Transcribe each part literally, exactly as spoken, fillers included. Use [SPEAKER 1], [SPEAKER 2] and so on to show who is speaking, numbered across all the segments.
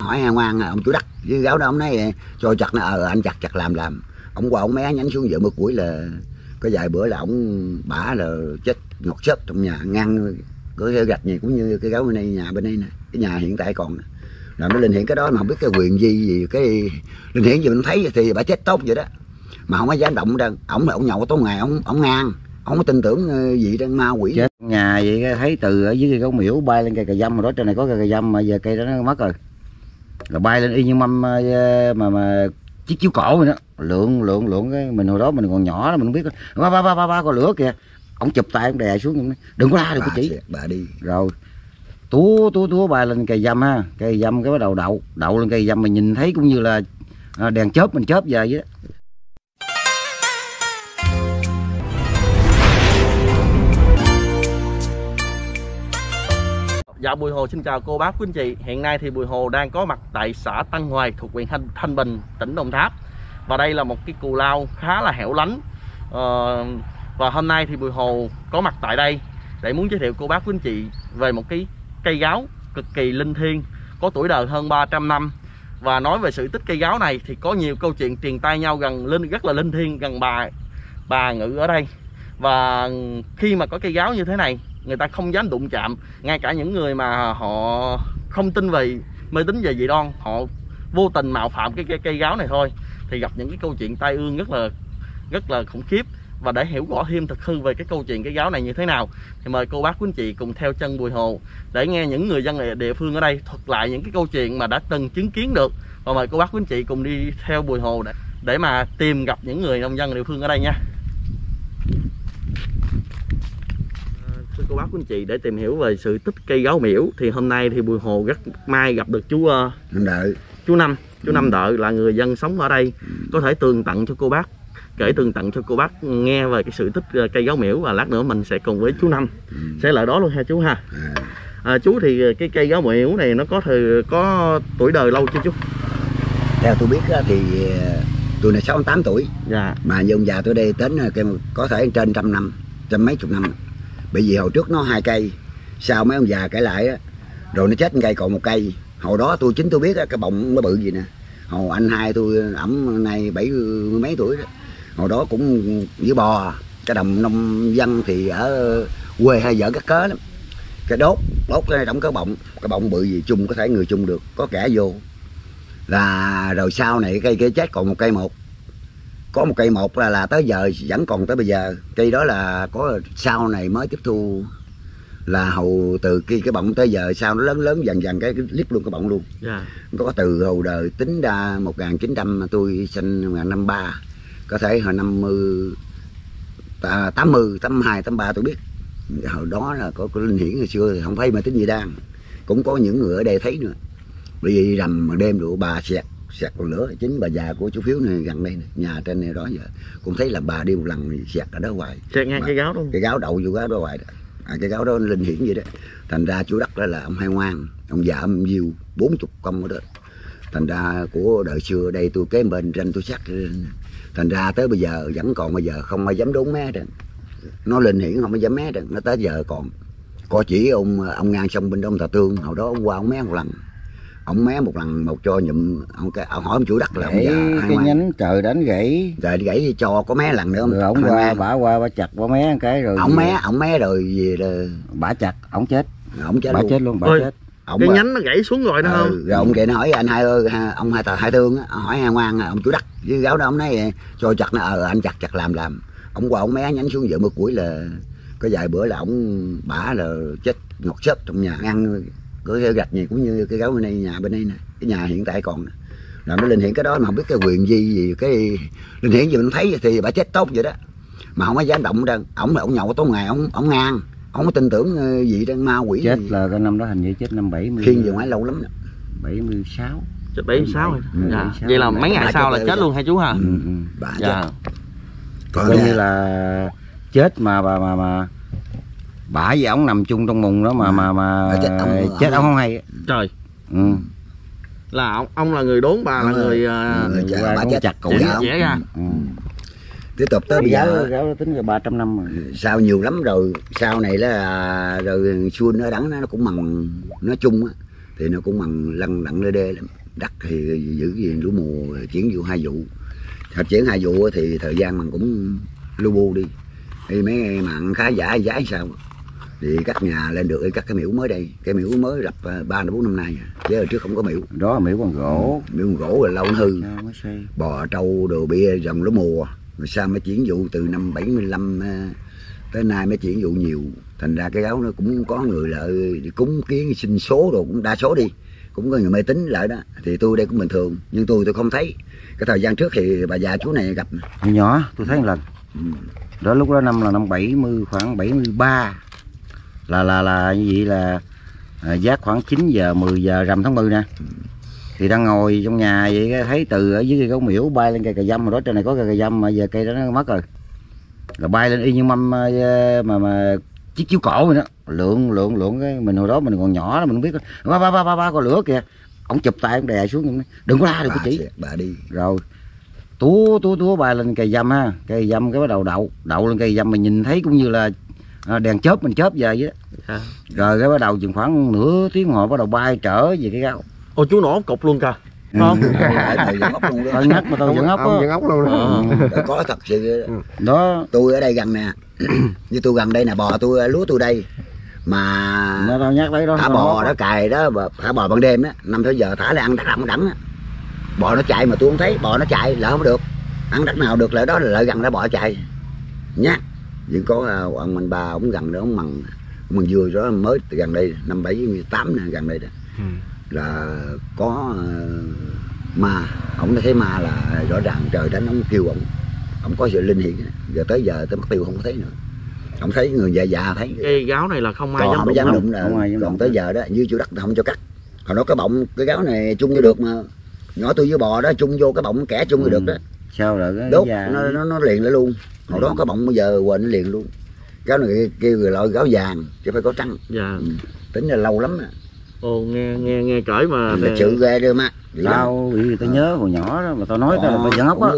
[SPEAKER 1] hỏi hai ngoan ông chủ đất với gáo đó, ông nói cho chặt nó ờ anh chặt chặt làm làm ông qua ông mé nhánh xuống vợ mưa củi là có vài bữa là ông bả là chết ngọt xếp trong nhà ngăn cái gạch gì cũng như cái gáo bên đây, nhà bên đây nè, cái nhà hiện tại còn là nó linh hiện cái đó mà không biết cái quyền gì gì cái linh hiện gì mình thấy thì bà chết tốt vậy đó mà không có dám động đâu. Ổng là ổng nhậu tối ngày ổng ổng ngang, ổng có tin tưởng gì đang ma quỷ
[SPEAKER 2] chết nhà vậy, thấy từ ở dưới cây gấu miễu bay lên cây cà dăm, rồi đó trên này có cây cà dăm mà giờ cây đó nó mất rồi, là bay lên y như mâm mà mà chiếc chiếu cổ vậy đó, lượng lượng lượng cái mình hồi đó mình còn nhỏ đó mình không biết ba ba ba ba ba con lửa kìa, ổng chụp tay ổng đè xuống, đừng có la đừng có chỉ
[SPEAKER 1] bà đi
[SPEAKER 2] rồi túa túa túa bay lên cây dăm ha, cây dăm cái bắt đầu đậu đậu lên cây dăm mình nhìn thấy cũng như là đèn chớp mình chớp về vậy đó.
[SPEAKER 3] Dạ, Bùi Hồ xin chào cô bác quý anh chị. Hiện nay thì Bùi Hồ đang có mặt tại xã Tân Hoài thuộc huyện Thanh, Thanh Bình, tỉnh Đồng Tháp. Và đây là một cái cù lao khá là hẻo lánh. ờ, Và hôm nay thì Bùi Hồ có mặt tại đây để muốn giới thiệu cô bác quý anh chị về một cái cây gáo cực kỳ linh thiêng, có tuổi đời hơn ba trăm năm. Và nói về sự tích cây gáo này thì có nhiều câu chuyện truyền tai nhau gần linh rất là linh thiêng, gần bà bà ngự ở đây. Và khi mà có cây gáo như thế này, người ta không dám đụng chạm, ngay cả những người mà họ không tin về mê tín về dị đoan, họ vô tình mạo phạm cái cây, cây gáo này thôi thì gặp những cái câu chuyện tai ương rất là rất là khủng khiếp. Và để hiểu rõ thêm thực hư về cái câu chuyện cây gáo này như thế nào thì mời cô bác quý anh chị cùng theo chân Bùi Hồ để nghe những người dân địa phương ở đây thuật lại những cái câu chuyện mà đã từng chứng kiến được. Và mời cô bác quý anh chị cùng đi theo Bùi Hồ để, để mà tìm gặp những người nông dân địa phương ở đây nha. Thưa cô bác quý anh chị, để tìm hiểu về sự tích cây gáo miễu thì hôm nay thì Bùi Hồ rất may gặp được chú uh,
[SPEAKER 1] Năm Đợi.
[SPEAKER 3] chú Năm chú ừ. Năm Đợi là người dân sống ở đây, có thể tường tận cho cô bác, kể tường tận cho cô bác nghe về cái sự tích cây gáo miễu. Và lát nữa mình sẽ cùng với chú Năm ừ. sẽ lại đó luôn ha chú ha. à. À, chú thì cái cây gáo miễu này nó có thời có tuổi đời lâu chưa chú?
[SPEAKER 1] Theo tôi biết thì tôi này sáu mươi tám tuổi.
[SPEAKER 3] Dạ.
[SPEAKER 1] Mà như ông già tôi đây tính có thể trên trăm năm, trăm mấy chục năm. Bởi vì hồi trước nó hai cây, sau mấy ông già kể lại á, rồi nó chết cây còn một cây. Hồi đó tôi chính tôi biết á, cái bọng nó bự gì nè. Hồi anh hai tôi ẩm nay bảy mươi mấy tuổi đó. Hồi đó cũng với bò, cái đồng nông dân thì ở quê hay vợ cắt cớ lắm. Cái đốt, đốt cái đóng cái bọng, cái bọng bự gì chung có thể người chung được, có kẻ vô. Là rồi sau này cây kia chết còn một cây một. Có một cây một là, là tới giờ vẫn còn tới bây giờ. Cây đó là có sau này mới tiếp thu, là hầu từ cái cái bọng tới giờ sau nó lớn lớn dần dần cái clip luôn cái bọng luôn. Yeah. Có từ hầu đời tính ra một nghìn chín trăm tôi sinh một nghìn năm ba, có thể hồi năm mươi tám mươi tám mươi hai tám mươi ba tôi biết. Hồi đó là có, có linh hiển hồi xưa thì không thấy mà tính gì đang, cũng có những người ở đây thấy nữa. Bởi vì rằm mà đêm đủ bà xẹt xẹt còn lửa. Chính bà già của chú Phiếu này gần đây này, nhà trên này đó giờ cũng thấy là bà đi một lần xẹt ở đó hoài,
[SPEAKER 3] xẹt ngang cái gáo luôn,
[SPEAKER 1] cái gáo đậu vô gáo đó hoài đó. À, cái gáo đó linh hiển vậy đó. Thành ra chú đất đó là ông Hai Ngoan, ông già ông Diêu bốn chục công ở đó. Thành ra của đời xưa đây tôi kế bên trên tôi sắc, thành ra tới bây giờ vẫn còn, bây giờ không ai dám đốn mé được. Nó linh hiển không ai dám mé được, nó tới giờ còn. Có chỉ ông ông Ngang sông bên đông Tà Tương, hồi đó ông qua ông mé một lần. Ông mé một lần một cho nhụm ông, cái ông hỏi ông chủ đất là ông già
[SPEAKER 2] cái nhánh trời đánh gãy,
[SPEAKER 1] trời gãy cho có mé lần nữa.
[SPEAKER 2] Rồi ông qua bả qua bả chặt bả mé cái rồi
[SPEAKER 1] ông mé ông mé rồi gì rồi
[SPEAKER 2] bả chặt ông chết,
[SPEAKER 1] ông chết
[SPEAKER 2] bả
[SPEAKER 1] luôn.
[SPEAKER 2] chết luôn bả
[SPEAKER 3] Ôi,
[SPEAKER 2] chết.
[SPEAKER 3] Ông cái bà... nhánh nó gãy xuống rồi đó ừ, không?
[SPEAKER 1] Rồi ông kệ nó hỏi anh hai ơi, ông hai tà hai thương á, hỏi Hai Ngoan ông chủ đất với gáo đó, ông nói cho chặt nó ờ anh chặt chặt làm làm ông qua ông mé nhánh xuống vợ mưa củi là có vài bữa là ông bả là chết ngọt xếp trong nhà ngăn cái gạch gì cũng như cái gáo bên đây, nhà bên đây nè, cái nhà hiện tại còn là nó linh hiện cái đó mà không biết cái quyền gì gì cái linh hiện gì mình thấy thì bà chết tốt vậy đó mà không có dám động đâu. Ổng là ổng nhậu tối ngày ổng ổng ngang, không có tin tưởng gì đang ma quỷ
[SPEAKER 2] chết
[SPEAKER 1] gì.
[SPEAKER 2] Là cái năm đó hình như chết năm bảy mươi,
[SPEAKER 1] khiên vừa ngoài lâu lắm đó.
[SPEAKER 2] bảy mươi sáu
[SPEAKER 3] chết bảy mươi sáu rồi. Ừ, dạ. Vậy là mấy ngày sau là chết luôn hay chú hả?
[SPEAKER 2] Ừ, ừ.
[SPEAKER 1] Bà
[SPEAKER 3] dạ.
[SPEAKER 1] chết
[SPEAKER 2] còn coi như là chết mà bà mà mà bả với ổng nằm chung trong mùng đó mà mà mà chết ông, chết ông không hay.
[SPEAKER 3] Trời.
[SPEAKER 2] Ừ.
[SPEAKER 3] Là ông ông là người đốn, bà là người, uh,
[SPEAKER 1] người chả, bà chết
[SPEAKER 2] chặt
[SPEAKER 1] cổ giáo
[SPEAKER 3] trẻ ra.
[SPEAKER 2] Ừ.
[SPEAKER 1] Tiếp tục tới bây giờ
[SPEAKER 2] gáo tính rồi ba trăm năm rồi.
[SPEAKER 1] Sao nhiều lắm rồi, sau này là rồi xuân nó đắng nó cũng mằng nó chung á, thì nó cũng bằng lăn đặng lê đê lắm. Đất thì giữ gì lúa mùa chuyển vụ hai vụ, thật chuyển hai vụ thì thời gian mình cũng lu bu đi, thì mấy mặn khá giả giá sao thì các nhà lên được các cái miễu mới đây, cái miễu mới lập ba bốn năm nay chứ hồi trước không có miễu.
[SPEAKER 2] Đó là miễu bằng gỗ,
[SPEAKER 1] miễu bằng gỗ là lâu nó hư, bò trâu đồ bia dòng lúa mùa, rồi sao mới chuyển vụ từ năm bảy mươi lăm tới nay mới chuyển vụ nhiều, thành ra cái gáo nó cũng có người lợi cúng kiến sinh số đồ cũng đa số đi, cũng có người mê tín lại đó, thì tôi đây cũng bình thường, nhưng tôi tôi không thấy. Cái thời gian trước thì bà già chú này gặp
[SPEAKER 2] nhỏ tôi thấy một lần, ừ. Đó lúc đó năm là năm bảy mươi, khoảng bảy mươi ba, là là là như vậy là à, giác khoảng chín giờ mười giờ rằm tháng mười nè, ừ. Thì đang ngồi trong nhà vậy thấy từ ở dưới cây gấu miễu bay lên cây cà dâm, rồi đó trên này có cây cà dâm mà giờ cây đó nó mất rồi, là bay lên y như mâm mà mà chiếc chiếu cổ vậy đó, lượng lượng lượng cái mình hồi đó mình còn nhỏ đó mình không biết, ba ba ba ba ba có lửa kìa, ông chụp tay ông đè xuống, đừng có la đừng có chỉ,
[SPEAKER 1] bà đi
[SPEAKER 2] rồi túa túa túa bay lên cây dâm ha, cây dâm cái bắt đầu đậu đậu lên cây dâm, mình nhìn thấy cũng như là đèn chớp mình chớp về vậy đó, à. Rồi cái bắt đầu chừng khoảng nửa tiếng hồ bắt đầu bay trở về cái gáo.
[SPEAKER 3] Ô chú nổ cục luôn kìa.
[SPEAKER 2] Ừ. Không? Tôi nhắc mà tôi vẫn ốc
[SPEAKER 4] vẫn ốc luôn đó.
[SPEAKER 1] À. Có thật sự
[SPEAKER 2] đó.
[SPEAKER 1] Tôi ở đây gần nè, như tôi gần đây nè, bò tôi lúa tôi đây mà
[SPEAKER 2] nó nhắc đấy đó,
[SPEAKER 1] thả bò đó cài đó, thả bò ban đêm đó, năm tới giờ thả lại ăn đất đậm đẳng á, bò nó chạy mà tôi không thấy, bò nó chạy là không được, ăn đất nào được lại đó là lại gần đó bò chạy nhá. Vẫn có ông anh ba ông gần đó, ông mần mần dừa đó mới gần đây năm bảy mươi tám nè, gần đây đó, ừ. Là có uh, ma, ông thấy ma là rõ ràng trời đánh ông kêu ông, ông có sự linh hiện, giờ tới giờ tới mất tiêu không có thấy nữa, ông thấy người già già thấy.
[SPEAKER 3] Cái gáo này là không ai
[SPEAKER 1] còn
[SPEAKER 3] dám
[SPEAKER 1] đụng,
[SPEAKER 3] dám
[SPEAKER 1] đụng là còn đụng tới giờ đó như chỗ đất không cho cắt, hồi đó cái bọng cái gáo này chung vô được mà, nhỏ tôi với bò đó chung vô cái bọng kẻ chung vô ừ. Được đó.
[SPEAKER 2] Sao là cái
[SPEAKER 1] đốt nó, nó nó liền lại luôn, hồi đó cái bọng bây giờ quên nó liền luôn. Gáo này kêu người loại gáo vàng chứ phải có trắng.
[SPEAKER 3] Dạ.
[SPEAKER 1] Ừ. Tính là lâu lắm. À.
[SPEAKER 3] Ồ nghe nghe nghe cởi mà
[SPEAKER 1] lịch sự ghê đưa má.
[SPEAKER 2] Tao bị người ta nhớ hồi nhỏ đó mà tao nói tao là tao giận ốc á.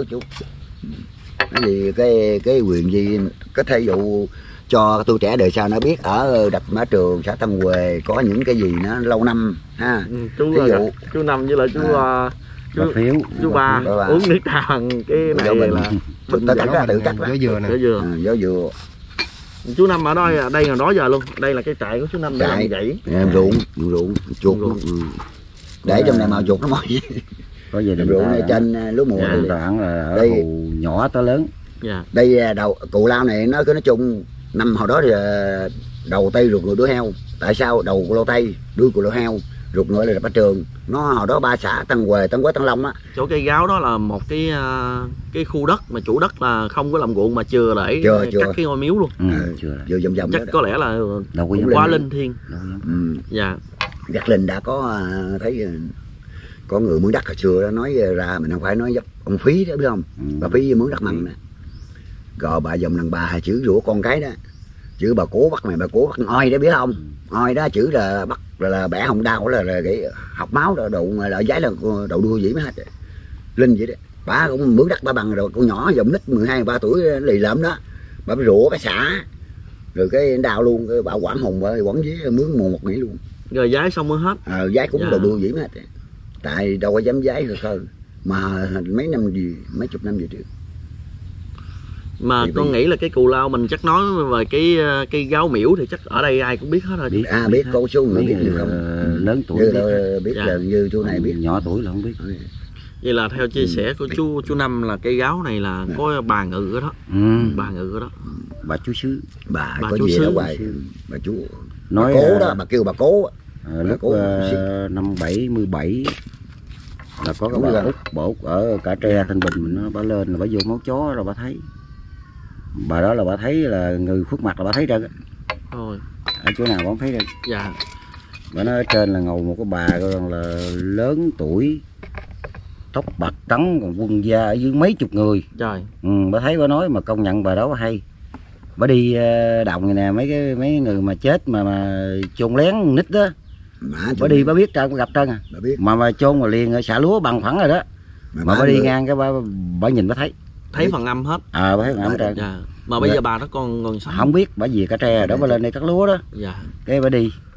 [SPEAKER 1] Cái gì cái cái quyền gì cái thí dụ cho tôi trẻ đời sau nó biết ở đập mã trường xã Tân Huệ có những cái gì nó lâu năm ha.
[SPEAKER 3] Ừ, chú ví dụ chú Năm với lại chú à. chú
[SPEAKER 2] bà Phiếu,
[SPEAKER 3] chú ba uống nước trà cái này
[SPEAKER 1] mình,
[SPEAKER 3] là
[SPEAKER 1] mình tự cắt ra tự cắt ra
[SPEAKER 4] gió dừa nè,
[SPEAKER 3] dừa.
[SPEAKER 1] À, gió dừa.
[SPEAKER 3] Chú Năm ở đó đây là đó giờ luôn, đây là cái trại của chú Năm,
[SPEAKER 1] trại
[SPEAKER 3] vậy
[SPEAKER 1] ruộng ruộng chuột luôn. Ừ. Để trong này màu chuột nó mỏi.
[SPEAKER 2] Có gì
[SPEAKER 1] ruộng này trên lúa mùa
[SPEAKER 2] dạ, đoạn là ở
[SPEAKER 1] đây
[SPEAKER 2] hồ nhỏ tới lớn.
[SPEAKER 3] Dạ.
[SPEAKER 1] Đây đầu cù lao này nó cứ nói chung năm hồi đó thì đầu tây ruột ngựa đuôi heo. Tại sao đầu cù lao tây đuôi cù lao heo ruột ngựa là đập trường, nó hồi đó ba xã Tân Huệ, Tân Quế, Tân Long á.
[SPEAKER 3] Chỗ cây gáo đó là một cái cái khu đất mà chủ đất là không có làm ruộng mà chừa để
[SPEAKER 1] chưa,
[SPEAKER 3] cắt
[SPEAKER 1] chưa.
[SPEAKER 3] cái ngôi miếu luôn.
[SPEAKER 2] Ừ, chưa.
[SPEAKER 1] Vừa vòng vòng
[SPEAKER 3] chắc có lẽ là quá linh thiêng.
[SPEAKER 1] Ừ.
[SPEAKER 3] Dạ.
[SPEAKER 1] Gắt linh đã có thấy có người mướn đất hồi xưa đó nói ra, mình không phải nói giúp ông Phí đó biết không? Ừ. Bà Phí mướn đất mặn nè. Rồi bà dòng đàn bà chữ rủa con cái đó, chữ bà cố bắt mày, bà cố bắt oi đó biết không? Oi đó chữ là bắt là, là bẻ hồng đau là, là cái học máu đó, đậu là giấy là đậu đua dĩ mới hết linh vậy đó. Bà cũng mướn đất bà bằng rồi, con nhỏ dòng nít mười hai mười ba tuổi lì lợm đó, bà rủa cái xã rồi cái đau luôn, cái bà quản hùng bà quản với mướn mùa một nghỉ luôn.
[SPEAKER 3] Rồi giái xong mới hết.
[SPEAKER 1] Ờ, giái cũng dạ. Đậu đua dĩ mới hết. Tại đâu có dám giái khơi khơi mà mấy năm gì mấy chục năm về trước.
[SPEAKER 3] Mà thì con nghĩ là cái cù lao mình chắc nói về cái cây gáo miễu thì chắc ở đây ai cũng biết hết rồi.
[SPEAKER 1] Biết, à biết có số người biết nhiều không?
[SPEAKER 2] Lớn tuổi
[SPEAKER 1] như
[SPEAKER 2] biết,
[SPEAKER 1] biết dạ. Là như chú này biết,
[SPEAKER 2] nhỏ tuổi là không biết.
[SPEAKER 3] Vậy là theo chia sẻ của chú chú Năm là cây gáo này là có bà ngự ở đó. Ừ. Bà ngự ở đó.
[SPEAKER 2] Bà chú xứ.
[SPEAKER 1] Bà,
[SPEAKER 3] bà
[SPEAKER 1] có
[SPEAKER 3] chú
[SPEAKER 1] gì
[SPEAKER 3] xứ.
[SPEAKER 1] đó hoài. Bà chú.
[SPEAKER 2] Nói
[SPEAKER 1] bà cố đó, bà kêu bà cố.
[SPEAKER 2] À, lúc cố, uh, năm bảy mươi bảy là có cái bà Út, bà Út ở Cả Tre Thanh Bình mình nó bà lên là bà vô máu chó rồi bà thấy. Bà đó là bà thấy là người khuất mặt là bà thấy trơn.
[SPEAKER 3] Rồi.
[SPEAKER 2] Ở chỗ nào bà không thấy trơn.
[SPEAKER 3] Dạ.
[SPEAKER 2] Bà nói ở trên là ngồi một cái bà còn là lớn tuổi, tóc bạc trắng, còn quân da ở dưới mấy chục người.
[SPEAKER 3] Trời.
[SPEAKER 2] Ừ, bà thấy bà nói mà công nhận bà đó bà hay. Bà đi đồng này nè, mấy cái mấy người mà chết mà mà chôn lén nít đó. Mà bà đi bà biết trơn, bà gặp trơn à.
[SPEAKER 1] Bà biết.
[SPEAKER 2] Mà mà chôn mà liền xả lúa bằng phẳng rồi đó. Mà, mà bà đi người... ngang cái bà, bà nhìn bà thấy.
[SPEAKER 3] Thấy phần âm hết.
[SPEAKER 2] À bà thấy phần âm trơn.
[SPEAKER 3] Dạ. Mà bây giờ bà đó còn còn sống.
[SPEAKER 2] Không biết, bà về Cả Tre đó bà lên đây cắt lúa đó.
[SPEAKER 3] Dạ.
[SPEAKER 2] Cái bà đi.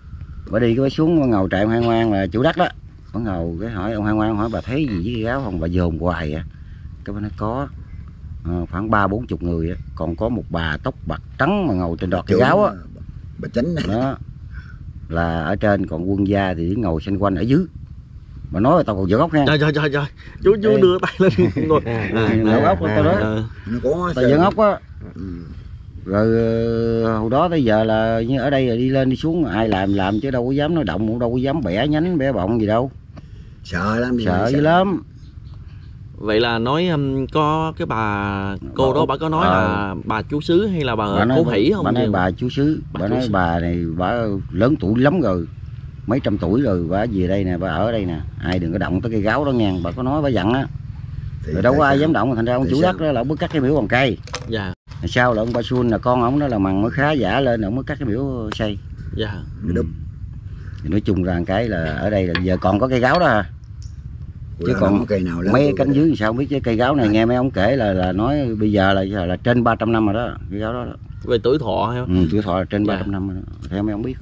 [SPEAKER 2] bà đi cái bà xuống ngầu trại ông Hai Ngoan là chủ đất đó, bà ngầu cái hỏi ông Hai Ngoan hỏi bà thấy gì với cây gáo không, bà dồn hoài à. Cái bà nói có à, khoảng ba bốn chục người á, còn có một bà tóc bạc trắng mà ngồi trên đọt cây gáo á,
[SPEAKER 1] bà chánh
[SPEAKER 2] đó là ở trên, còn quân gia thì ngồi xanh quanh ở dưới. Mà nói là tao còn giỡn ốc nha.
[SPEAKER 3] Trời trời trời trời. Chú chú Ê. đưa tay lên ngồi.
[SPEAKER 2] Giỡn ốc tao đó.
[SPEAKER 1] Nó có
[SPEAKER 2] tao giỡn ốc á. Ừ. Rồi hồi đó tới giờ là như ở đây là đi lên đi xuống ai làm làm chứ đâu có dám nói động, cũng đâu có dám bẻ nhánh bẻ bọng gì đâu.
[SPEAKER 1] Sợ lắm.
[SPEAKER 2] Sợ dữ lắm.
[SPEAKER 3] Vậy là nói um, có cái bà cô đó bà có nói à, là bà chú xứ hay là bà, bà Cố Hỷ không?
[SPEAKER 2] Bà nói bà chú xứ, bà, bà nói xứ. Bà này bà lớn tuổi lắm rồi, mấy trăm tuổi rồi, bà về đây nè, bà ở đây nè, ai đừng có động tới cây gáo đó nha, bà có nói bà dặn á. Rồi đâu có ai dám động, thành ra ông chủ đất đó là ông mới cắt cái miễu bằng cây.
[SPEAKER 3] Dạ.
[SPEAKER 2] Sau là ông ba Xuân là con ông đó là mằng mới khá giả lên, ông mới cắt cái miễu xây.
[SPEAKER 3] Dạ.
[SPEAKER 2] Ừ. Thì nói chung ra cái là ở đây là giờ còn có cây gáo đó à. Chứ còn cây nào mấy cánh dưới thì sao không biết, chứ cây gáo này nghe mấy ông kể là là nói bây giờ là là trên ba trăm năm rồi đó, cây gáo đó, đó.
[SPEAKER 3] Về tuổi thọ hay không?
[SPEAKER 2] Ừ, tuổi thọ là trên dạ. ba trăm năm rồi đó. Theo mấy ông biết đó.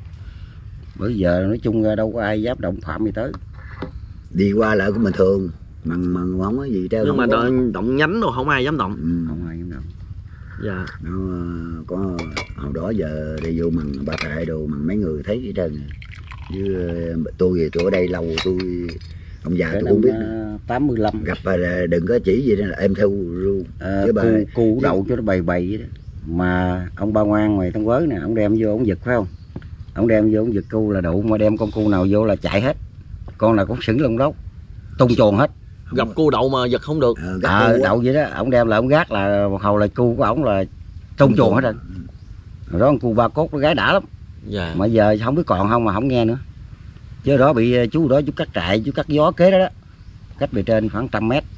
[SPEAKER 2] Bởi giờ nói chung ra đâu có ai dám động phạm gì tới.
[SPEAKER 1] Đi qua lại của mình thường mà mà không có gì đâu.
[SPEAKER 3] Nhưng mà có... động nhánh đâu không ai dám động.
[SPEAKER 1] Ừ. Không ai dám động.
[SPEAKER 3] Dạ.
[SPEAKER 1] Nó có hồi đó giờ đi vô mằng bà Tại đồ mằng mấy người thấy hết trơn. Chứ tôi về tôi ở đây lâu tôi ông già tôi cũng biết
[SPEAKER 2] tám mươi lăm
[SPEAKER 1] gặp là đừng có chỉ gì là em theo luôn.
[SPEAKER 2] À, cu, cu đậu cho nó bầy bầy vậy đó. Mà ông Ba Ngoan ngoài Tân Quới nè, ông đem vô ông giật phải không? Ông đem vô ông giật cu là đủ, mà đem con cu nào vô là chạy hết. Con nào cũng sững lông đốc, tung chuồn hết.
[SPEAKER 3] Gặp cu đậu mà giật không được.
[SPEAKER 2] À, à đậu vậy đó, ông đem là ông gác là hầu là cu của ổng là tung chuồn hết rồi. Rồi đó con cu ba cốt nó gái đã lắm. Dạ. Mà giờ không biết còn không mà không nghe nữa. Chứ đó bị chú đó chú cắt trại, chú cắt gió kế đó đó, cách bề trên khoảng trăm mét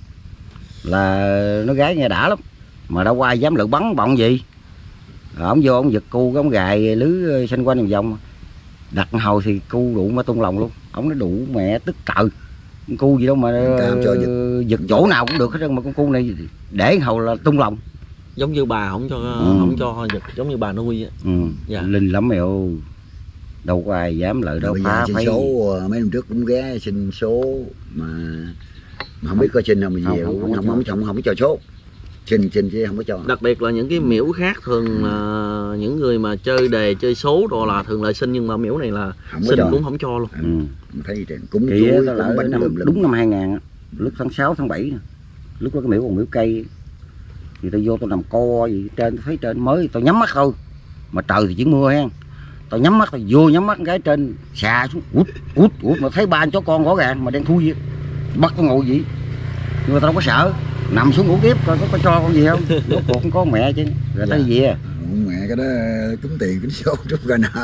[SPEAKER 2] là nó gái nghe đã lắm, mà đâu có ai dám lự bắn bọng gì. Rồi ông vô ông giật cu, ông gài lưới xanh quanh vòng vòng, đặt hầu thì cu đủ mà tung lòng luôn. Ông nó đủ mẹ tức cờ, cu gì đâu mà cho giật, giật chỗ nào cũng được hết trơn, mà con cu này để hầu là tung lòng.
[SPEAKER 3] Giống như bà không cho ừ. không cho giật, giống như bà nuôi á.
[SPEAKER 2] Ừ. Dạ. Linh lắm mèo. Đâu có ai dám lợi đâu.
[SPEAKER 1] Phá xin số mấy năm trước cũng ghé xin số mà, mà không biết có xin không, mà về không không, không, không, không, không có cho số, xin xin chứ không có cho.
[SPEAKER 3] Đặc biệt là những cái miễu khác thường ừ. là những người mà chơi đề chơi số đồ là thường lại xin, nhưng mà miễu này là không xin cũng không cho luôn.
[SPEAKER 2] Ừ.
[SPEAKER 1] Thấy cũng
[SPEAKER 2] chuối, cũng bánh năm, đúng năm hai ngàn lúc tháng sáu tháng bảy, lúc đó cái miễu còn miễu cây thì tôi vô tôi nằm co gì trên, tôi thấy trên mới tôi nhắm mắt thôi, mà trời thì chỉ mưa hen. Tao nhắm mắt, tao vô nhắm mắt cái trên xà xuống út út út mà thấy ba chó con rõ ràng mà đang thui vậy, bắt tao ngồi gì, nhưng mà tao đâu có sợ, nằm xuống ngủ tiếp coi có, có cho con gì không, rốt cuộc không có mẹ chứ, rồi dạ. Tới gì à?
[SPEAKER 1] Mẹ cái đó cúng tiền kính số chút ra nè.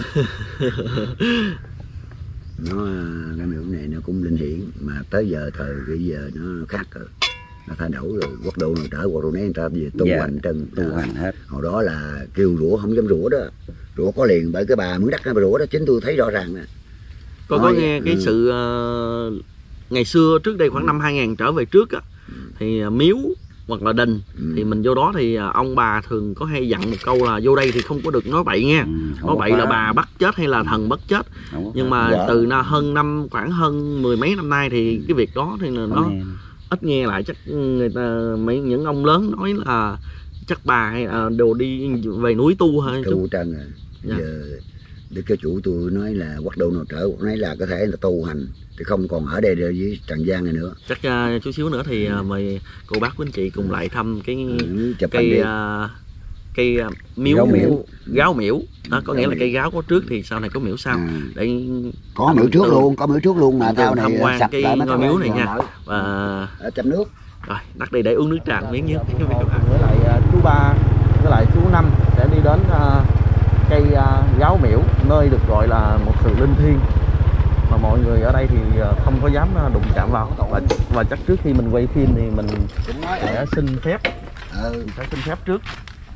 [SPEAKER 1] Nó cái miệng này nó cũng linh hiển, mà tới giờ thời bây giờ nó khác rồi, nó thay đổi rồi, quốc độ nào trở quốc độ này người ta về tu dạ. hành trần tu hành hết. Hồi đó là kêu rủa không dám rủa đó, rủa có liền bởi cái bà mướn đất nó rủa đó, chính tôi thấy rõ ràng nè.
[SPEAKER 3] Có có nghe cái ừ. sự uh, ngày xưa trước đây khoảng ừ. năm hai ngàn trở về trước á, ừ. thì uh, miếu hoặc là đình ừ. thì mình vô đó thì uh, ông bà thường có hay dặn một câu là vô đây thì không có được nói bậy nha. Ừ, nói bậy phá. Là bà bắt chết hay là ừ. thần bắt chết. Nhưng mà dạ. từ na hơn năm khoảng hơn mười mấy năm nay thì cái việc đó thì nó không ít nghe lại. Chắc người ta mấy những ông lớn nói là chắc bà hay à, đồ đi về núi tu hay
[SPEAKER 1] tu trần rồi. Dạ. Giờ đức cái chủ tôi nói là quốc độ nào trở, nói là có thể là tu hành thì không còn ở đây với trần gian này nữa.
[SPEAKER 3] Chắc uh, chút xíu nữa thì uh, mời cô bác quý anh chị cùng lại thăm cái ừ, cây uh, cây uh, miếu gáo miễu, gáo miễu. Đó, có gáo nghĩa miễu. Là cây gáo có trước thì sau này có miễu sau. À. Để
[SPEAKER 1] có miễu trước luôn, có miễu trước luôn mà theo
[SPEAKER 3] tham quan cái ngôi miếu này nha. Và
[SPEAKER 1] ở chấm nước.
[SPEAKER 3] Rồi, đắt đi để uống nước trà miếng nhé. Với lại uh, chú Ba, với lại chú Năm sẽ đi đến uh, cây uh, gáo miễu, nơi được gọi là một sự linh thiêng mà mọi người ở đây thì uh, không có dám uh, đụng chạm vào. Và, và chắc trước khi mình quay phim thì mình sẽ xin phép, ừ. mình sẽ xin phép trước.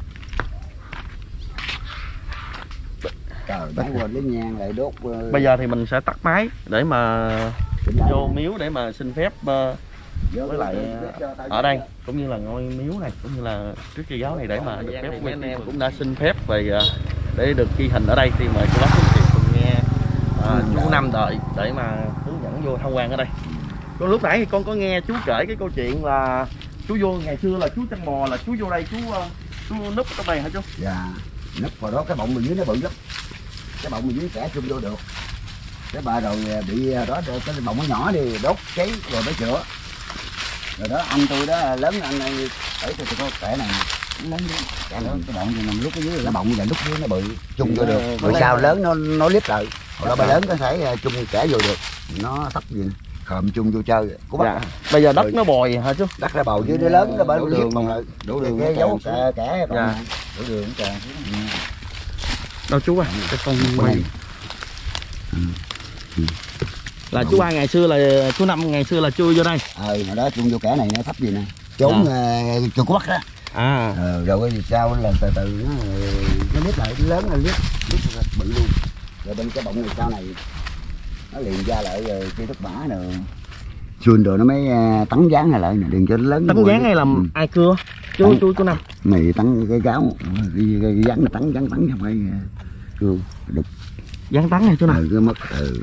[SPEAKER 1] Trời, bán quên lấy nhang lại đốt. Uh...
[SPEAKER 3] Bây giờ thì mình sẽ tắt máy để mà vô miếu để mà xin phép uh, với lại ở đây cũng như là ngôi miếu này cũng như là trước cây gáo này để mà được phép. Mấy anh em cũng đã xin phép về để được ghi hình ở đây, thì mời cô bác cùng nghe à, chú Năm đợi để mà hướng dẫn vô tham quan ở đây. Còn lúc nãy thì con có nghe chú kể cái câu chuyện là chú vô ngày xưa là chú chăn bò là chú vô đây chú chú núp trong này hả chú?
[SPEAKER 1] Dạ, núp vào đó cái bọng bên dưới nó bự lắm, cái bọng bên dưới kẻ chung vô được, cái bà rồi bị đó cái bọng nó nhỏ đi đốt cháy rồi mới chữa. Rồi đó anh tôi đó lớn anh này ở tôi có kẻ này lớn cái lớn cái bọng gì nằm lúc cái dưới là bọng là lúc dưới nó bự chung vô được, rồi sao lớn nó nó liếp lại, hồi đó bà lớn có thể chung kẻ vô được, nó tấp gì khom chung vô chơi.
[SPEAKER 3] Dạ. Bây giờ đất rồi, nó bồi hả chú?
[SPEAKER 1] Đất nó bồi dưới nó lớn nó bơi
[SPEAKER 2] đường
[SPEAKER 1] mà
[SPEAKER 2] đổ đường
[SPEAKER 1] cái dấu kẻ kẻ
[SPEAKER 2] dạ. Đổ đường tràn.
[SPEAKER 3] Đâu chú à? Cái con quay. Là chú Ba ngày xưa là chú Năm ngày xưa là chui vô đây.
[SPEAKER 1] Ờ hồi đó chung vô kẻ này nó thấp gì nè. Trốn uh, Trung Quốc đó.
[SPEAKER 3] À.
[SPEAKER 1] Ờ, rồi thì sao là từ từ nó nó lít lại lớn là lít lít bự luôn. Rồi bên cái bọng này sau này nó liền ra lại rồi kia đất bả rồi xuân rồi nó mới tắn dáng này lại nè, đừng cho nó lớn.
[SPEAKER 3] Tắn dáng hay làm ừ. ai cưa chú tắn, chú chú Năm
[SPEAKER 1] này tắn cái gáo cái, cái dáng là tắn dáng tắn không phải cưa đục
[SPEAKER 3] dáng tắn này chú Năm.
[SPEAKER 1] Ừ, cái mất ừ.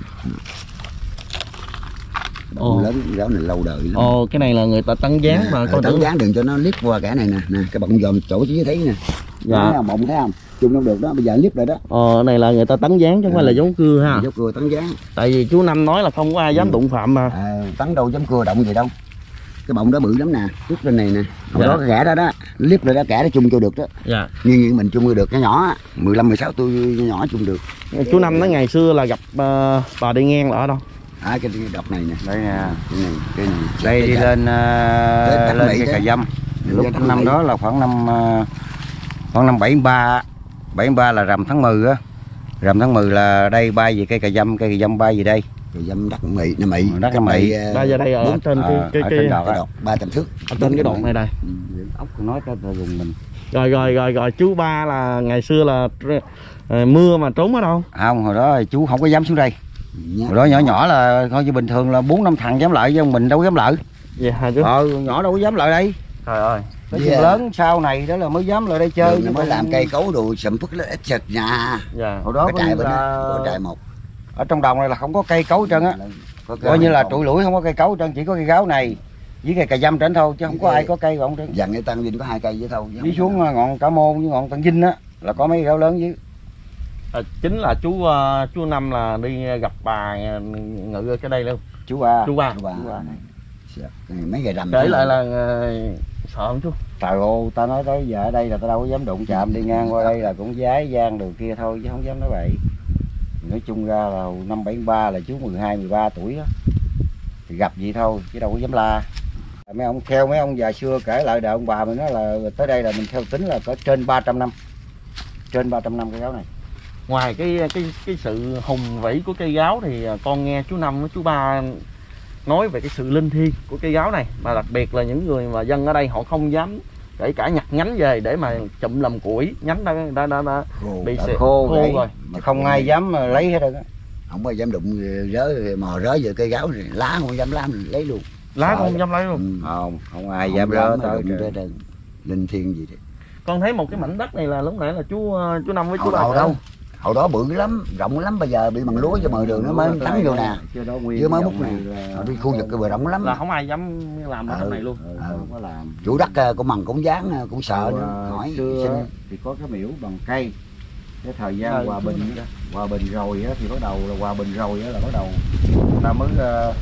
[SPEAKER 1] Ồ. Lớn gáo này lâu đời lắm.
[SPEAKER 3] Ồ cái này là người ta tắn dáng mà con
[SPEAKER 1] tắn dáng đừng cho nó liếc qua cả này nè, nè cái bọng dòm chỗ chỉ thấy nè. Dạ. Thấy bọng thấy không? Chung không được đó, bây giờ liếc rồi đó.
[SPEAKER 3] Ờ này là người ta tắn dáng chứ không phải là giống cưa ha.
[SPEAKER 1] Giống cưa tắn dáng.
[SPEAKER 3] Tại vì chú Năm nói là không có ai dám ừ. đụng phạm mà.
[SPEAKER 1] À, tắn đâu dám cưa động gì đâu. Cái bọng đó bự lắm nè, chút lên này nè. Hồi dạ. đó cái gã đó đó, liếc rồi đó kẻ nó chung vô được đó. Dạ. Nhưng như mình chung vô được cái nhỏ mười lăm mười sáu tuổi nhỏ chung được.
[SPEAKER 3] Chú Năm nói ngày xưa là gặp uh, bà đi ngang là ở đâu?
[SPEAKER 1] À cái độc này nè.
[SPEAKER 2] Đây nè.
[SPEAKER 1] Cái này, cái này.
[SPEAKER 2] Đây đi lên uh, lên cái Cà Dâm. Lúc năm đó là khoảng năm uh, khoảng năm bảy ba bảy ba là rằm tháng mười á, rằm tháng mười là đây bay về cây Cà Dâm, cây Cà Dâm bay về đây.
[SPEAKER 1] Cà Dâm đất mị, nó mị,
[SPEAKER 2] đất mị.
[SPEAKER 3] Bay giờ đây ở bốn, trên cái cái cái
[SPEAKER 1] đọt ba trăm thước.
[SPEAKER 3] Ở trên cái đọt này đây.
[SPEAKER 2] Ừ, ốc nói cái vùng mình.
[SPEAKER 3] Rồi rồi rồi rồi chú Ba là ngày xưa là uh, mưa mà trốn ở đâu?
[SPEAKER 2] Không, hồi đó chú không có dám xuống đây. Hồi đó nhỏ nhỏ là coi như bình thường là bốn năm thằng dám lại chứ mình đâu dám lại.
[SPEAKER 3] Dạ hả chú?
[SPEAKER 2] Ờ nhỏ đâu có dám lại đây.
[SPEAKER 3] Trời ơi.
[SPEAKER 2] Cái chuyện lớn sau này đó là mới dám lại đây chơi.
[SPEAKER 1] Nhưng mới làm cây cấu đồ sầm phức ít chật nhà.
[SPEAKER 3] Dạ.
[SPEAKER 2] Hồi đó
[SPEAKER 1] cái trại bên
[SPEAKER 2] là...
[SPEAKER 1] đó, có trại một.
[SPEAKER 2] Ở trong đồng này là không có cây cấu trơn á. Coi như là trụi lũi không có cây cấu trơn, chỉ có cây gáo này với cây Cà Dâm trên thôi chứ không có ai có cây gọn trơn.
[SPEAKER 1] Dặn cái Tân Vinh có hai cây với thôi.
[SPEAKER 2] Đi xuống ngọn Cả Môn với ngọn Tân Vinh á là có mấy gáo lớn chứ.
[SPEAKER 3] À, chính là chú uh, chú Năm là đi gặp bà ngự ở cái đây luôn.
[SPEAKER 2] Chú Ba.
[SPEAKER 3] Chú Ba.
[SPEAKER 1] Chú Ba. Chú Ba này. Mấy ngày rằm.
[SPEAKER 3] Kể lại là uh, sợ không chú?
[SPEAKER 2] Trời ơi, ta nói tới giờ ở đây là ta đâu có dám đụng chạm, đi ngang qua đây là cũng giái gian đường kia thôi chứ không dám nói bậy. Nói chung ra là năm bảy ba là chú mười hai mười ba tuổi á. Thì gặp vậy thôi chứ đâu có dám la. Mấy ông theo mấy ông già xưa kể lại đời ông bà mình nói là tới đây là mình theo tính là có trên ba trăm năm. Trên ba trăm năm cái gáo này.
[SPEAKER 3] Ngoài cái cái cái sự hùng vĩ của cây gáo thì con nghe chú Năm với chú Ba nói về cái sự linh thiêng của cây gáo này, mà đặc biệt là những người mà dân ở đây họ không dám kể cả nhặt nhánh về để mà chụm làm củi, nhánh đã đã đã, đã bị
[SPEAKER 2] khô, khô, khô
[SPEAKER 3] rồi
[SPEAKER 2] mà không ai dám lấy hết rồi.
[SPEAKER 1] Không có dám đụng rớ mò rớ về cây gáo này, lá không dám làm lấy luôn,
[SPEAKER 3] lá không dám lấy luôn.
[SPEAKER 1] Ừ.
[SPEAKER 2] Không, không ai không dám rớ tới
[SPEAKER 1] trên linh thiêng gì đấy.
[SPEAKER 3] Con thấy một cái mảnh đất này là lúc nãy là chú chú Năm với chú Ba
[SPEAKER 1] đâu. Hồi đó bự lắm, rộng lắm, bây giờ bị bằng lúa cho mời đường nó mới tắm vô nè. Chứ mới múc này, ở đi khu vực cái bờ rộng lắm.
[SPEAKER 3] Là không ai dám làm ở ừ, này luôn.
[SPEAKER 2] Ừ, không có làm.
[SPEAKER 1] Chủ đất cũng bằng cũng dán, cũng sợ nữa. Hỏi
[SPEAKER 2] xưa thì có cái miễu bằng cây. Cái thời gian ừ, hòa bình đó. Hòa bình rồi á thì bắt đầu là hòa bình rồi á là bắt đầu người ta mới uh,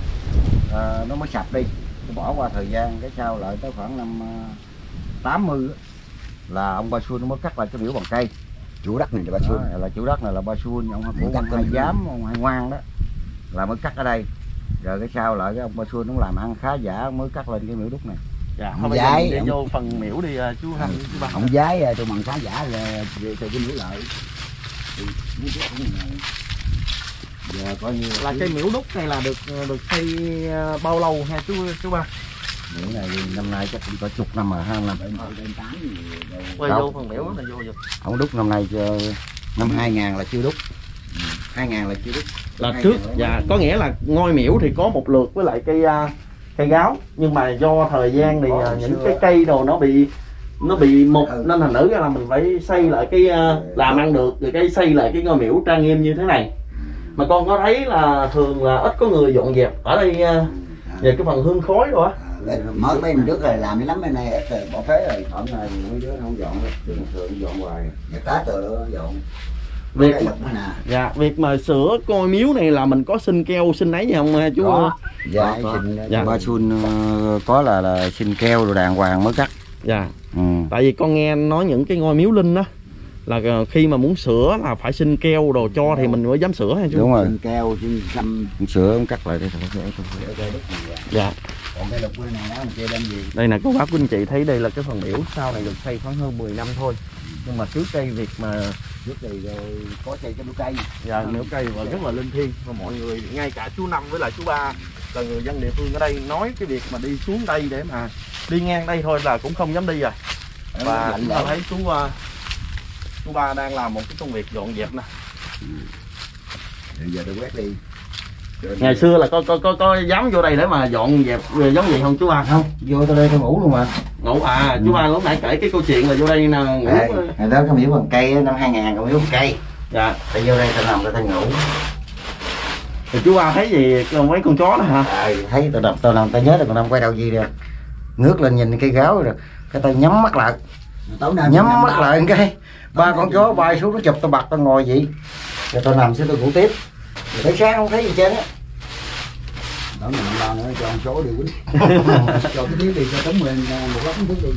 [SPEAKER 2] uh, nó mới sạch đi. Nó bỏ qua thời gian cái sau lại tới khoảng năm uh, tám mươi á, là ông Ba Xuân nó mới cắt lại cái miễu bằng cây.
[SPEAKER 1] Chủ đất này là Ba Xuân,
[SPEAKER 2] là chủ đất này là Ba Xuân, ông của ông Hai Giám, ông Hai Ngoan đó là mới cắt ở đây. Rồi cái sau lại cái ông Ba Xuân nó làm ăn khá giả mới cắt lên cái miễu đúc này.
[SPEAKER 3] Dạ, không giái để vô phần miễu đi chú Năm
[SPEAKER 1] ừ, chú Ba. Ông giái tôi bằng khá giả là về từ cái miễu lợi.
[SPEAKER 3] Giờ coi như là cây miễu đúc này là được được xây bao lâu ha chú chú Ba?
[SPEAKER 2] Miễu này năm nay chắc cũng có chục năm rồi, hai năm.
[SPEAKER 3] Quay vô phần miễu này vô giùm.
[SPEAKER 2] Ông đúc năm nay năm hai ngàn là chưa đúc. hai ngàn là chưa đúc.
[SPEAKER 3] Là trước dạ có nghĩa là ngôi miễu thì có một lượt với lại cây cây gáo, nhưng mà do thời gian thì uh, những cái cây đồ nó bị nó bị mục ừ. nên thành nữ ra là mình phải xây lại cái uh, làm ăn được rồi cái xây lại cái ngôi miễu trang nghiêm như thế này. Mà con có thấy là thường là ít có người dọn dẹp ở đây về cái phần hương khói rồi á.
[SPEAKER 1] Mới mấy năm trước rồi làm cái lắm, bên này ít rồi bỏ phế rồi, còn là mấy đứa nó không dọn được, thường thường dọn hoài, người tá từ đó dọn.
[SPEAKER 3] Việc dạ, việc mà sửa coi miếu này là mình có xin keo xin ấy gì không chú?
[SPEAKER 1] Có. Dạ,
[SPEAKER 2] có,
[SPEAKER 1] xin
[SPEAKER 2] dạ. Ba xuân có là là xin keo rồi đàng hoàng mới cắt.
[SPEAKER 3] Dạ.
[SPEAKER 2] Ừ.
[SPEAKER 3] Tại vì con nghe nói những cái ngôi miếu linh đó là khi mà muốn sửa là phải xin keo đồ cho thì mình mới dám sửa ha chú?
[SPEAKER 2] Đúng rồi.
[SPEAKER 1] Xin keo, xin xăm,
[SPEAKER 2] sửa không cắt lại đây thôi.
[SPEAKER 3] Dạ.
[SPEAKER 1] Còn cái lục này nó kia đem gì?
[SPEAKER 3] Đây nè cô bác quý anh chị thấy đây là cái phần miễu sau này được xây khoảng hơn mười năm thôi. Nhưng mà trước đây việc mà
[SPEAKER 1] trước đây có xây cái miễu cây.
[SPEAKER 3] Dạ, miễu cây và rất là linh thiêng, và mọi người ngay cả chú Năm với lại chú Ba là người dân địa phương ở đây nói cái việc mà đi xuống đây để mà đi ngang đây thôi là cũng không dám đi rồi. Và chúng ta thấy chú chú Ba đang làm một cái công việc dọn dẹp nè.
[SPEAKER 1] Ừ. Giờ tôi quét đi. Rồi
[SPEAKER 3] Ngày xưa là có có có có dám vô đây để mà dọn dẹp giống vậy không chú Ba?
[SPEAKER 2] Không, vô tới đây tôi ngủ luôn mà.
[SPEAKER 3] Ngủ à? Ừ. Chú Ba lúc nãy kể cái câu chuyện là vô đây nè ngủ.
[SPEAKER 2] Ngày đó cái miễu bằng cây năm hai ngàn cái miễu bằng cây.
[SPEAKER 3] Dạ.
[SPEAKER 2] Tại vô đây tôi nằm tôi ngủ.
[SPEAKER 3] Thì chú Ba thấy gì mấy con chó đó hả?
[SPEAKER 2] À, thấy tôi nằm tôi nằm tôi nhớ là còn năm quay đầu gì rồi. Ngước lên nhìn cái gáo rồi, cái tay nhắm mắt lại. Nhắm mắt lại một cái ba con chó bay xuống nó chụp tôi bật tôi ngồi vậy. Rồi tôi nằm xuống tôi ngủ tiếp. Rồi tới sáng không thấy gì trên á.
[SPEAKER 1] Đó là ba nữa cho con số đi quýnh. Cho cái tiếng đi cho tống mình một lát tiếng đi.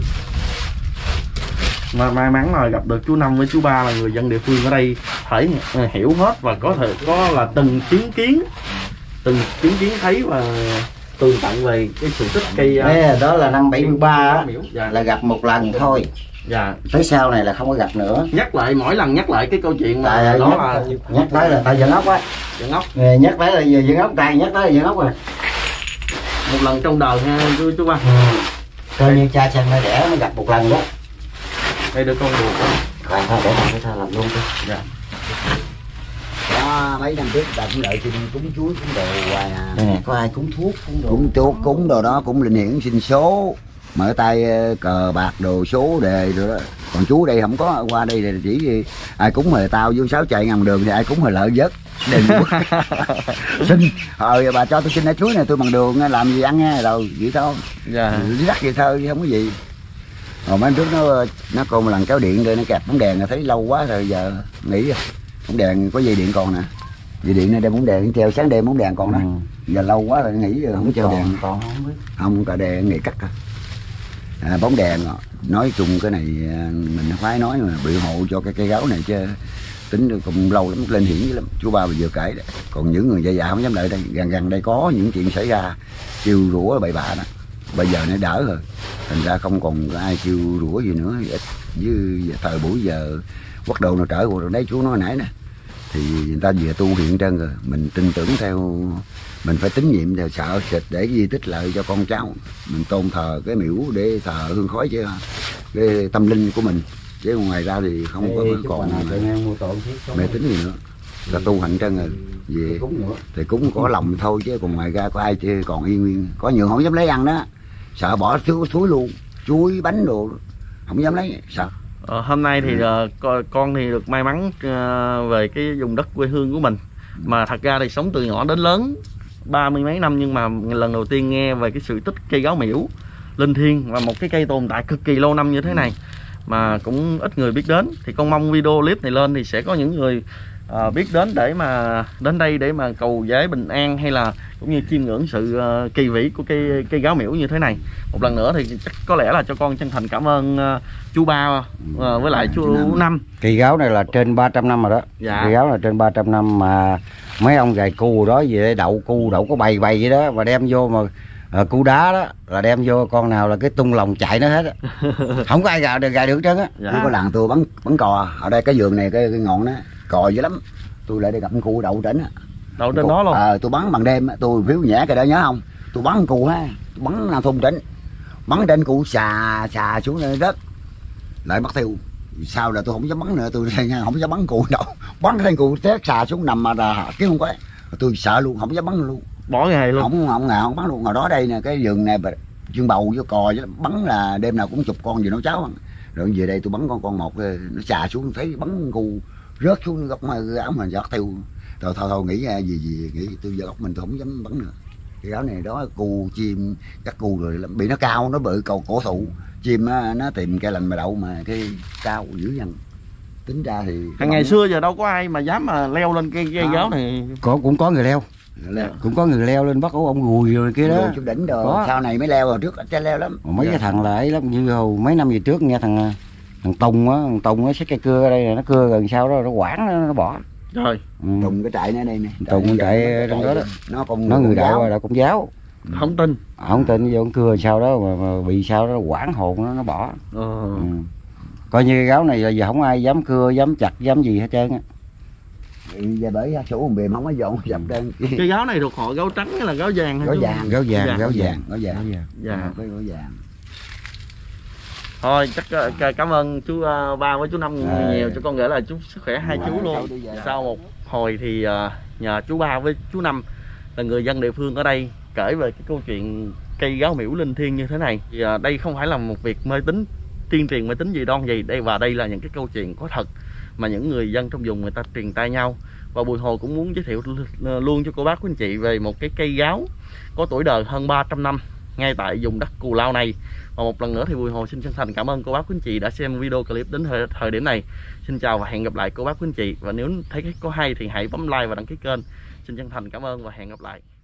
[SPEAKER 3] Mà may mắn là gặp được chú Năm với chú Ba là người dân địa phương ở đây phải hiểu hết và có thể có là từng chứng kiến từng chứng kiến thấy và tường tận về cái sự tích cây.
[SPEAKER 2] Đấy, đó là năm bảy mươi ba á,
[SPEAKER 3] dạ.
[SPEAKER 2] Là gặp một lần thôi.
[SPEAKER 3] Dạ.
[SPEAKER 2] Tới sau này là không có gặp nữa.
[SPEAKER 3] Nhắc lại mỗi lần nhắc lại cái câu chuyện mà
[SPEAKER 2] tại
[SPEAKER 3] đó
[SPEAKER 2] nhắc,
[SPEAKER 3] là
[SPEAKER 2] nhắc tới là tại giận ốc á.
[SPEAKER 3] Giận ốc.
[SPEAKER 2] Nhắc tới là giờ giận ốc, tay nhắc tới là giận ốc rồi.
[SPEAKER 3] Một lần trong đời ha chú chú Ba.
[SPEAKER 2] Ừ. Coi như cha sinh nó đẻ mới gặp một lần đó.
[SPEAKER 3] Đây được con ruột không?
[SPEAKER 2] Còn thôi để thằng ta làm luôn đi.
[SPEAKER 3] Dạ.
[SPEAKER 1] Đó, mấy năm trước ta cũng đợi xin cúng chuối cúng đồ hoài à.
[SPEAKER 2] Đây nè, có ai cúng thuốc cúng đồ.
[SPEAKER 1] Cúng thuốc cúng đồ đó cũng linh hiển xin số, mở tay cờ bạc đồ số đề rồi đó. Còn chú đây không có, qua đây là chỉ ai cúng rồi tao vô sáu chạy ngang đường thì ai cúng rồi lợi vớt đền xin ờ bà cho tôi xin ở chuối này tôi bằng đường làm gì ăn nha rồi vậy thôi.
[SPEAKER 3] Dạ.
[SPEAKER 1] Lý đắc vậy thôi chứ không có gì. Rồi mấy trước nó nó còn một lần kéo điện đây nó kẹp bóng đèn là thấy lâu quá rồi giờ nghỉ rồi. Bóng đèn có dây điện còn nè, dây điện này đem bóng đèn treo sáng đêm bóng đèn còn nè. Ừ. Giờ lâu quá rồi nghỉ rồi không treo đèn
[SPEAKER 2] còn không biết
[SPEAKER 1] không cả đèn nghỉ cắt à. À, bóng đèn nói chung cái này mình phải nói mà bị hộ cho cái cây gáo này chứ tính được cũng lâu lắm lên hiển lắm. Chú Ba vừa kể đấy. Còn những người già già không dám đợi đây, gần gần đây có những chuyện xảy ra kêu rủa bậy bạ đó, bây giờ nó đỡ rồi thành ra không còn có ai kêu rủa gì nữa. Với thời buổi giờ bắt đầu nó trở rồi đấy chú nói nãy nè thì người ta về tu hiện trơn rồi mình tin tưởng theo mình phải tín nhiệm theo sợ xịt để di tích lại cho con cháu mình tôn thờ cái miễu để thờ hương khói chứ cái tâm linh của mình chứ ngoài ra thì không có còn mê tín gì nữa là tu hành trơn rồi về thì cũng có lòng thôi chứ còn ngoài ra có ai chứ còn yên nguyên có nhiều không dám lấy ăn đó sợ bỏ suối suối luôn chuối bánh đồ không dám lấy sợ.
[SPEAKER 3] Ờ, hôm nay thì uh, con, con thì được may mắn uh, về cái vùng đất quê hương của mình mà thật ra thì sống từ nhỏ đến lớn ba mươi mấy năm nhưng mà lần đầu tiên nghe về cái sự tích cây gáo miễu linh thiêng và một cái cây tồn tại cực kỳ lâu năm như thế này mà cũng ít người biết đến. Thì con mong video clip này lên thì sẽ có những người uh, biết đến để mà đến đây để mà cầu giới bình an hay là cũng như chiêm ngưỡng sự uh, kỳ vĩ của cây cây gáo miễu như thế này. Một lần nữa thì chắc có lẽ là cho con chân thành cảm ơn uh, chú Ba uh, với lại chú Năm.
[SPEAKER 2] Cây gáo này là trên ba trăm năm rồi đó.
[SPEAKER 3] Dạ.
[SPEAKER 2] Cây gáo là trên ba trăm năm mà mấy ông gài cu đó về đậu cu đậu có bầy bầy vậy đó mà đem vô mà à, cu đá đó là đem vô con nào là cái tung lòng chạy nó hết á. Không có ai gài được gài được trơn á.
[SPEAKER 1] Dạ. Có làng tôi bắn bắn cò ở đây cái vườn này cái, cái ngọn đó cò dữ lắm tôi lại đi gặp con cu đậu trển á
[SPEAKER 3] đậu trên đó luôn.
[SPEAKER 1] À, tôi bắn bằng đêm tôi phiếu nhẹ cái đó nhớ không tôi bắn cu ha tôi bắn nào thùng trển bắn trên cụ xà xà xuống nơi đất lại bắt theo sau là tôi không dám bắn nữa tôi không dám bắn cụ đâu bắn trên cụ té xà xuống nằm mà là cái không có tôi sợ luôn không dám bắn luôn
[SPEAKER 3] bỏ nghề luôn
[SPEAKER 1] không không ngờ không bắn luôn. Hồi đó đây nè cái vườn này chuyên bầu với cò với bắn là đêm nào cũng chục con gì nấu cháo rồi về đây tôi bắn con con một nó xà xuống thấy bắn cụ rớt xuống góc mà áo mà giọt theo thôi thôi thôi nghĩ ra gì gì nghĩ tôi giờ ốc mình tôi không dám bắn nữa. Cái gáo này đó cu chim các cu rồi bị nó cao nó bự cầu cổ thụ chim nó, nó tìm cây lành mà đậu mà cái cao dữ dằn tính ra thì
[SPEAKER 3] hàng ngày xưa giờ đâu có ai mà dám mà leo lên cây cây gáo này.
[SPEAKER 2] Có cũng có người leo,
[SPEAKER 1] leo.
[SPEAKER 2] cũng có người leo lên bắt ổ ông gùi rồi kia đó.
[SPEAKER 1] Chút đỉnh rồi sau này mới leo rồi trước chắc leo lắm.
[SPEAKER 2] Mấy dạ. cái thằng là ấy lắm như hồi mấy năm về trước nghe thằng thằng Tùng á, thằng Tùng nó xách cây cưa ở đây nó cưa gần sau đó nó quảng nó, nó bỏ.
[SPEAKER 3] Rồi.
[SPEAKER 1] Ừ. Tùng cái trại này đây nè.
[SPEAKER 2] Tùng cái trại trong đó đó.
[SPEAKER 1] Nó còn
[SPEAKER 2] nó người đạo là cũng giáo.
[SPEAKER 3] Không tin.
[SPEAKER 2] À, không tin vô cưa sau đó mà, mà bị sao đó quảng hồn nó nó bỏ.
[SPEAKER 3] Ờ.
[SPEAKER 2] Ừ. Coi như cái gáo này giờ, giờ không ai dám cưa dám chặt dám gì hết trơn á.
[SPEAKER 1] Giờ bởi số con bìm không có dọn dập trên.
[SPEAKER 3] Cái gáo này thuộc họ gáo trắng hay là gáo vàng hay
[SPEAKER 1] gáo vàng
[SPEAKER 2] gáo vàng
[SPEAKER 1] gáo
[SPEAKER 2] gáo
[SPEAKER 1] vàng
[SPEAKER 2] vàng
[SPEAKER 1] gáo vàng
[SPEAKER 3] dạ
[SPEAKER 1] cái gáo vàng.
[SPEAKER 3] Thôi chắc cảm ơn chú Ba với chú Năm à, nhiều cho con gửi là chúc sức khỏe hai chú luôn. Sau một hồi thì nhờ chú Ba với chú Năm là người dân địa phương ở đây kể về cái câu chuyện cây gáo miễu linh thiêng như thế này. Thì đây không phải là một việc mê tín tiên truyền mê tín gì đoan gì đây, và đây là những cái câu chuyện có thật mà những người dân trong vùng người ta truyền tai nhau. Và Bùi Hồ cũng muốn giới thiệu luôn cho cô bác quý anh chị về một cái cây gáo có tuổi đời hơn ba trăm năm ngay tại vùng đất Cù Lao này. Và một lần nữa thì Bùi Hồ xin chân thành cảm ơn cô bác quý anh chị đã xem video clip đến thời, thời điểm này. Xin chào và hẹn gặp lại cô bác quý anh chị. Và nếu thấy có hay thì hãy bấm like và đăng ký kênh. Xin chân thành cảm ơn và hẹn gặp lại.